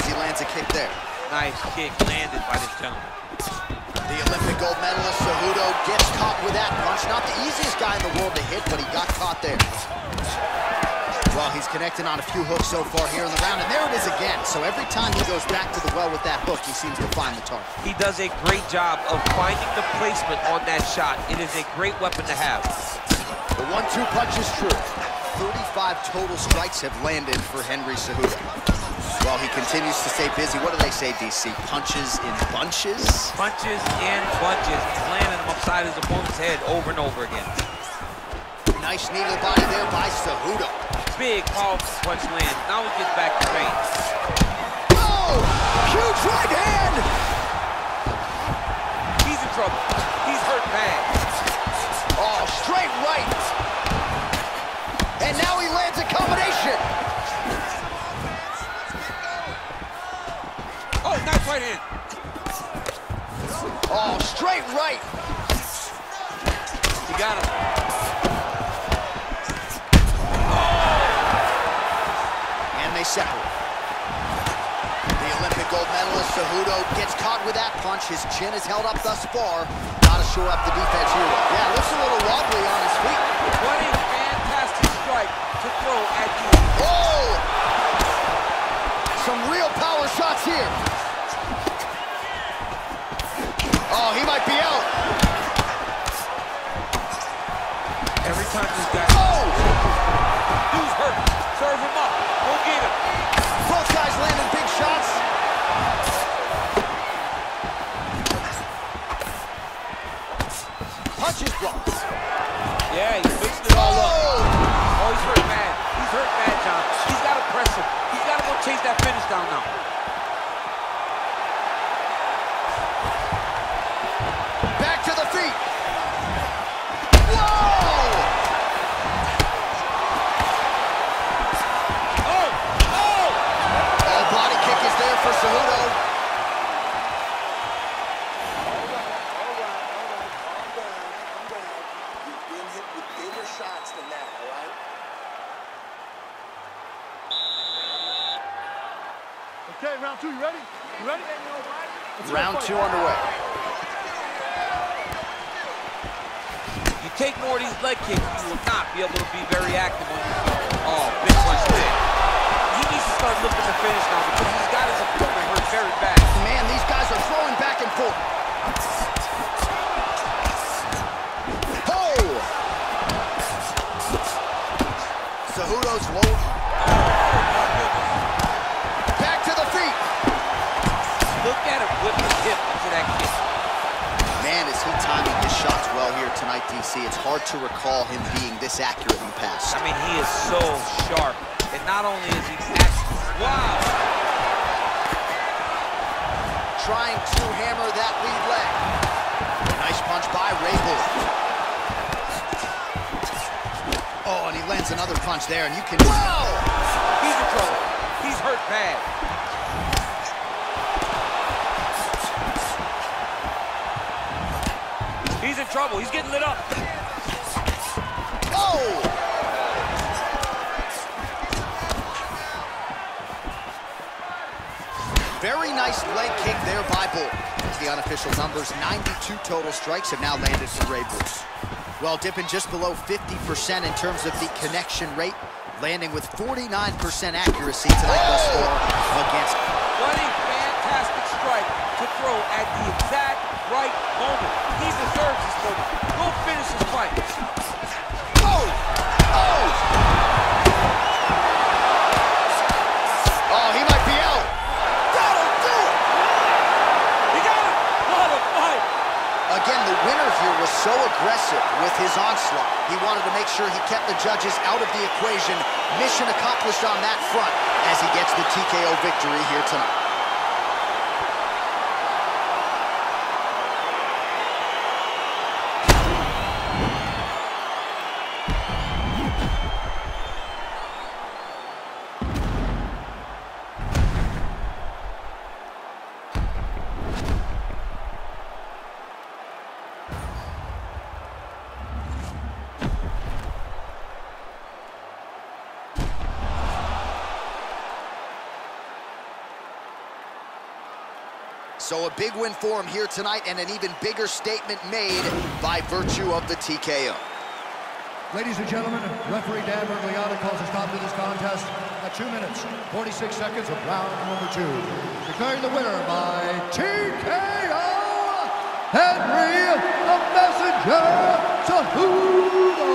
he lands a kick there. Nice kick landed by this gentleman. The Olympic gold medalist, Cejudo, gets caught with that punch. Not the easiest guy in the world to hit, but he got caught there. Well, he's connecting on a few hooks so far here in the round, and there it is again. So every time he goes back to the well with that hook, he seems to find the target. He does a great job of finding the placement on that shot. It is a great weapon to have. The 1-2 punch is true. 35 total strikes have landed for Henry Cejudo. Well, he continues to stay busy. What do they say, DC? Punches in bunches? Punches in bunches. He's landing them upside his opponent's head over and over again. Nice knee to the body there by Cejudo. Big, powerful punch land. Now he gets back to range. Oh! Huge right hand! He's in trouble. He's hurt bad. Oh, straight right. And now he lands a combination. Oh, nice right hand. Oh, straight right. He got him. And they separate. The Olympic gold medalist, Cejudo, gets caught with that punch. His chin is held up thus far. Gotta shore up the defense here. Yeah, looks a little wobbly on his feet. What a fantastic strike to throw at you. Oh! Some real power shots here. Oh, he might be out. Every time this guy... Oh! Dude's hurt. Serve him up. Go get him. Both guys landing big shots. Punches blocked. Yeah, he's mixing it all up. Oh! Oh, he's hurt bad. He's hurt bad, John. He's got to press him. He's got to go chase that finish down now. Back to the feet. Whoa! Oh! Oh! Oh, body kick is there for Cejudo. You've been hit with bigger shots than that, all right? Okay, round 2, you ready? You ready? Round 2 underway. You take more of these leg kicks, you will not be able to be very active on your feet. Oh, big punch there. He needs to start looking to finish now because he's got his opponent hurt very bad. Man, these guys are throwing back and forth. Oh! Cejudo's low. Back to the feet. Look at him whip his hip into that kick. Man, is he timing his shots well here tonight, DC. It's hard to recall him being this accurate in the past. I mean, he is so sharp. And not only is he accurate, wow! Trying to hammer that lead leg. Nice punch by Ray Bullock. Oh, and he lands another punch there, and you can... Whoa! He's in trouble. He's hurt bad. He's in trouble. He's getting lit up. Oh! Very nice leg kick there by Bull. The unofficial numbers, 92 total strikes have now landed for Ray Bullock. Well, dipping just below 50% in terms of the connection rate, landing with 49% accuracy tonight thus far against... What a fantastic strike to throw at the exact right moment. He deserves this moment. Go finish his fight. Oh! Oh! Oh, he might be out. That'll do it! He got him! What a fight! Again, the winner here was so aggressive with his onslaught. He wanted to make sure he kept the judges out of the equation. Mission accomplished on that front as he gets the TKO victory here tonight. So a big win for him here tonight, and an even bigger statement made by virtue of the TKO. Ladies and gentlemen, referee Dan Bergliano calls a stop to this contest at 2 minutes, 46 seconds of round number 2. Declaring the winner by TKO, Henry the Messenger Cejudo.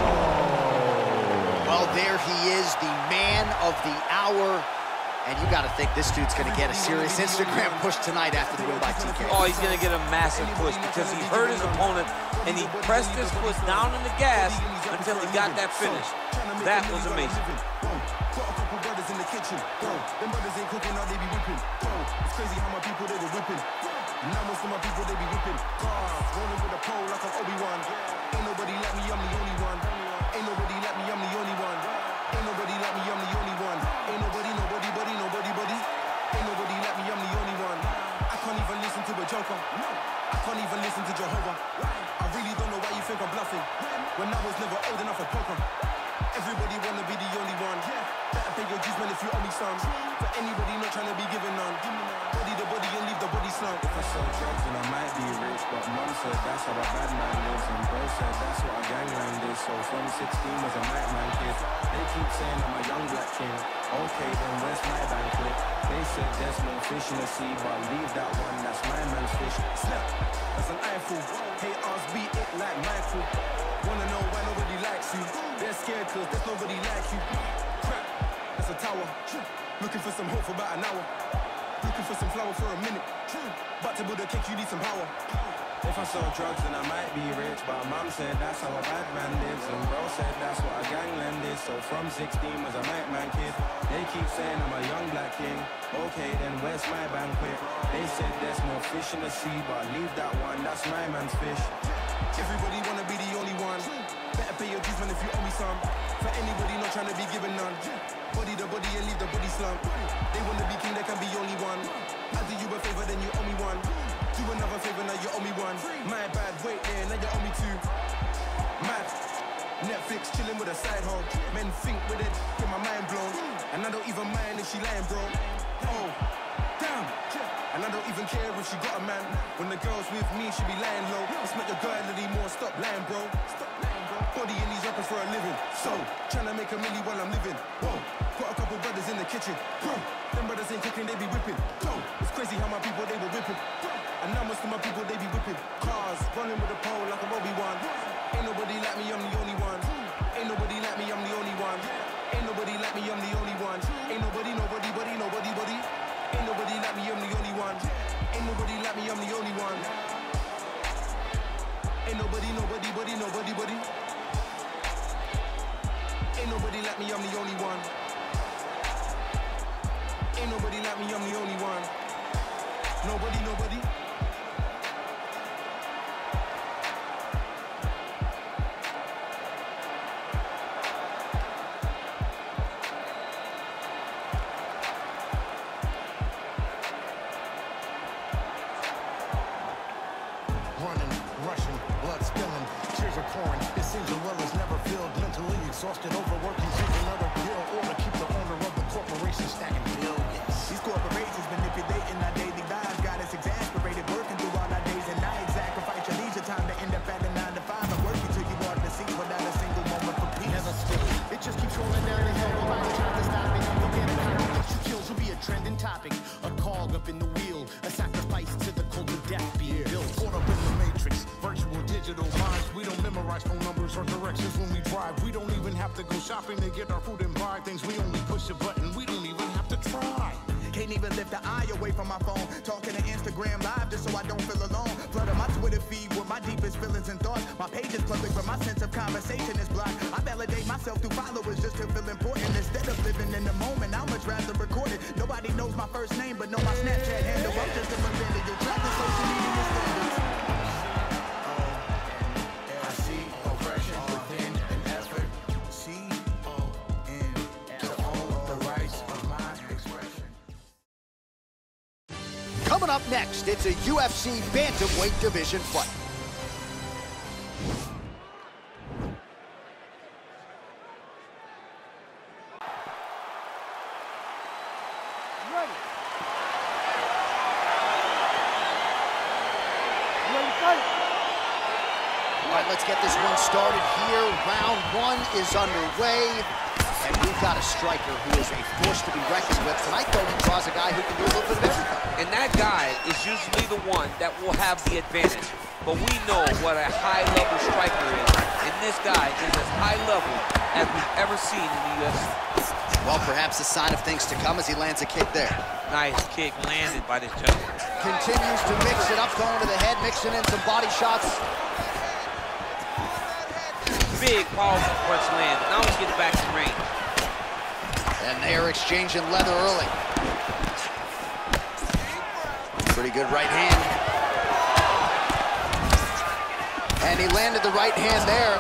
Well, there he is, the man of the hour. And you got to think this dude's going to get a serious Instagram push tonight after the win by TKO. Oh, he's going to get a massive push because he hurt his opponent and he pressed his foot down on the gas until he got that finish. That was amazing. Got a couple brothers in the kitchen. Them brothers ain't cooking, now they be whipping. It's crazy how my people they were whipping. Now most of my people they be whipping. Cars rolling with a pole like I'm Obi-Wan. Ain't nobody like me, I'm the only one. Ain't nobody like me, I'm the only one. Ain't nobody like me, I'm the only one. Ain't nobody, nobody, buddy, nobody, buddy. Ain't nobody like me, I'm the only one. I can't even listen to a joker. I can't even listen to Jehovah. I really don't know why you think I'm bluffing when I was never old enough for poker. Everybody wanna be the only one. Better pay your dues, man, if you owe me some. For anybody not trying to be given none. Body the body and leave the body slump. If I sell drugs, then I might be rich, but mom said that's how a bad man lives, and bro said that's what a gangland is. So from 16 was a nightman kid. They keep saying I'm a young black king. Okay, then where's my banquet? They said there's no fish in the sea, but leave that one, that's my man's fish. Snap, that's an eyeful. Haters beat it like Michael. Wanna know why nobody likes you? They're scared cause there's nobody like you. Crap, that's a tower. Looking for some hope for about an hour. Looking for some flour for a minute. But to build a cake, you need some power. If I sell drugs, then I might be rich, but mom said that's how a bad man lives, and bro said that's what a gangland is. So from 16 was a nightman kid. They keep saying I'm a young black king. Okay, then where's my banquet? They said there's no fish in the sea, but leave that one, that's my man's fish. Everybody wanna be the only one. Better pay your dues, man, if you owe me some. For anybody not trying to be given none. Body the body and leave the body slump. They wanna be king, they can be only one. I do you a favor, then you owe me one. Do another favor, now you owe me one. My bad, wait there, now you owe me two. Mad. Netflix chilling with a side hoe. Men think with it, get my mind blown. And I don't even mind if she lying, bro. Oh, damn. And I don't even care if she got a man. When the girl's with me, she be lying low. It's not your girl anymore, stop lying, bro. Stop lying, bro. Body in these rappers for a living. So, tryna make a milli while I'm living. Whoa, got a couple brothers in the kitchen. Bro, them brothers ain't cooking, they be whipping. Go, it's crazy how my people, they were whipping. And now most of my people, they be whipping. Cars, running with a pole like a Obi-Wan. Ain't nobody like me, I'm the only one. Ain't nobody like me, I'm the only one. Ain't nobody like me, I'm the only one. Ain't nobody, nobody, buddy, nobody, buddy. Ain't nobody like me, I'm the only one. Ain't nobody like me, I'm the only one. Ain't nobody, nobody, buddy, nobody, buddy. Ain't nobody like me, I'm the only one. Ain't nobody like me, I'm the only one. Nobody, nobody. Exhausted, overworking, take another pill, or to keep the owner of the corporation stacking billions. These corporations manipulating our daily lives, got us exasperated, working through all our days and nights. Sacrifice your leisure time to end up at a 9 to 5 and working till you want to see without a single moment for peace. Never still. It just keeps rolling down the hill. Nobody trying to stop it. I'm looking at how much you kills will be a trending topic, a cog up in the wheel, a sacrifice to the cult of death being built. Caught up in the matrix, virtual digital minds. We don't memorize phone numbers or directions when we drive. We don't even have to go shopping to get our food and buy things. We only push a button. We don't even have to try. Can't even lift the eye away from my phone. Talking to Instagram live just so I don't feel alone. Flood my Twitter feed with my deepest feelings and thoughts. My page is public, but my sense of conversation is blocked. I validate myself through followers just to feel important. Instead of living in the moment, I'd much rather record it. Nobody knows my first name, but know my Snapchat handle. I'm just a millennial trapped in social media standards. Coming up next, it's a UFC bantamweight division fight. Ready. let's get this one started here. Round one is underway. And we've got a striker who is a force to be reckoned with. Tonight, though, he draws a guy who can do a little bit of everything. And that guy is usually the one that will have the advantage. But we know what a high-level striker is. And this guy is as high-level as we've ever seen in the UFC. Well, perhaps a sign of things to come as he lands a kick there. Nice kick landed by this gentleman. Continues to mix it up, going to the head, mixing in some body shots. Big, powerful punch lands. Now he gets back to range. And they are exchanging leather early. Pretty good right hand. And he landed the right hand there.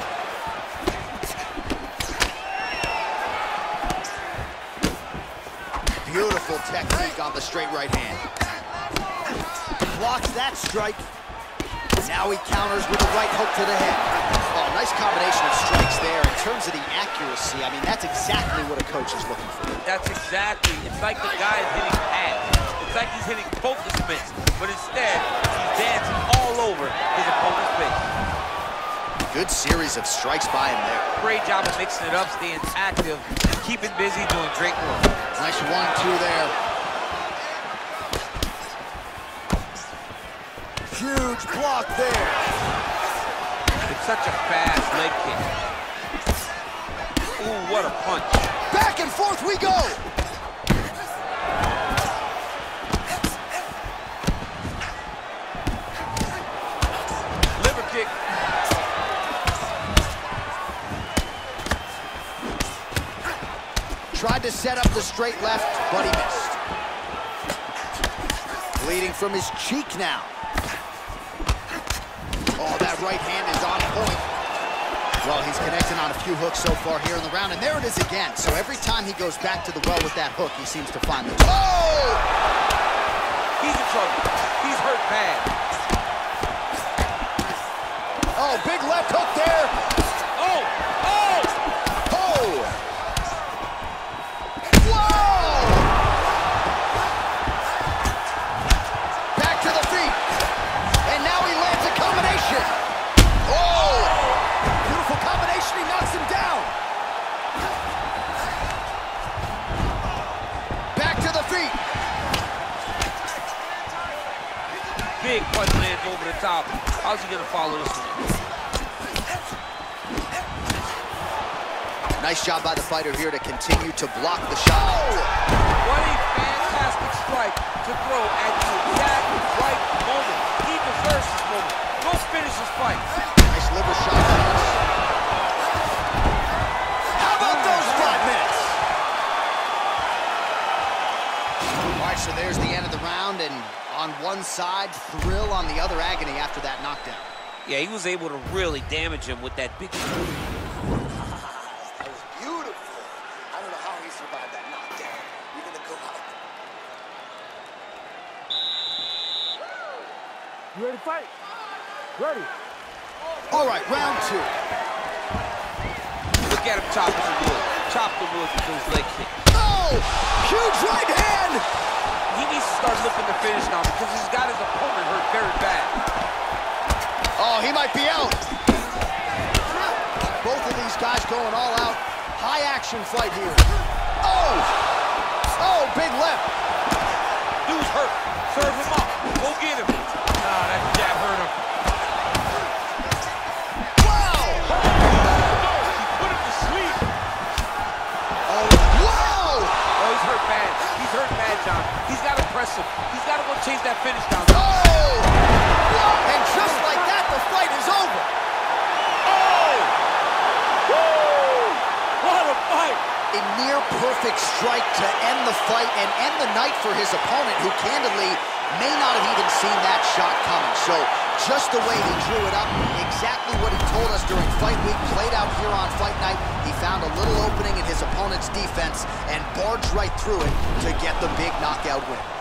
Beautiful technique on the straight right hand. Blocks that strike. Now he counters with a right hook to the head. Oh, nice combination of strikes there. In terms of the accuracy, I mean, that's exactly what a coach is looking for. That's exactly. It's like the guy is hitting pads. It's like he's hitting focus mitts, but instead, he's dancing all over his opponent's face. Good series of strikes by him there. Great job of mixing it up, staying active, keeping busy, doing great work. Nice 1-2 there. Huge block there. It's such a fast leg kick. Ooh, what a punch. Back and forth we go. Liver kick. Tried to set up the straight left, but he missed. Bleeding from his cheek now. Oh, that right hand is on point. Well, he's connecting on a few hooks so far here in the round, and there it is again. So every time he goes back to the well with that hook, he seems to find the... Oh! He's in trouble. He's hurt bad. Oh, big left hook there. Oh! Oh! Oh! Whoa! Back to the feet. And now he lands a combination. Oh! Beautiful combination. He knocks him down. Back to the feet. Big punch lands over the top. How's he gonna follow this one? Nice job by the fighter here to continue to block the shot. Oh! What a fantastic strike to throw at the exact right moment. He deserves this moment. Go finish this fight. Nice liver shot. How about those 5 minutes? All right, so there's the end of the round, and on one side, thrill, on the other, agony after that knockdown. Yeah, he was able to really damage him with that big... That was beautiful. I don't know how he survived that knockdown. You're gonna go out. You ready to fight? Ready. All right, round 2. Look at him chop the wood. Chop the wood with those leg kicks. Oh! Huge right hand! He needs to start looking to finish now because he's got his opponent hurt very bad. Oh, he might be out. Both of these guys going all out. High action fight here. Oh! Oh, big left. Dude's hurt. Serve him up. Go get him. Ah, that jab hurt him. Wow! He put him to sleep. Oh, whoa! Oh, he's hurt bad. He's hurt bad, John. He's got to press him. He's got to go chase that finish down. Oh! And just like that, the fight is over. Oh! Woo! What a fight! A near perfect strike to end the fight and end the night for his opponent, who candidly may not have even seen that shot coming. So just the way he drew it up, exactly what he told us during fight week, played out here on fight night. He found a little opening in his opponent's defense and barged right through it to get the big knockout win.